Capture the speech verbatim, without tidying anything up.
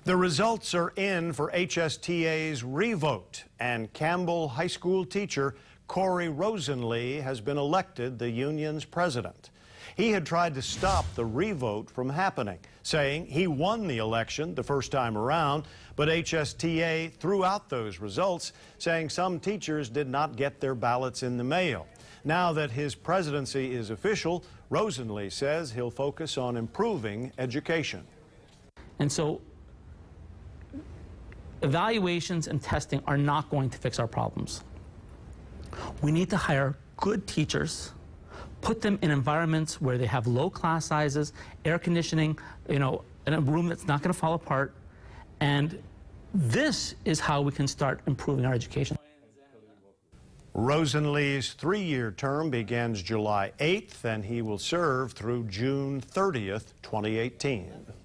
The results are in for H S T A's revote, and Campbell High School teacher Corey Rosenlee has been elected the union's president. He had tried to stop the revote from happening, saying he won the election the first time around, but H S T A threw out those results, saying some teachers did not get their ballots in the mail. Now that his presidency is official, Rosenlee says he'll focus on improving education. And so evaluations and testing are not going to fix our problems. We need to hire good teachers, put them in environments where they have low class sizes, air conditioning, you know, in a room that's not going to fall apart. And this is how we can start improving our education. Rosenlee's three-year term begins July eighth, and he will serve through June thirtieth, twenty eighteen.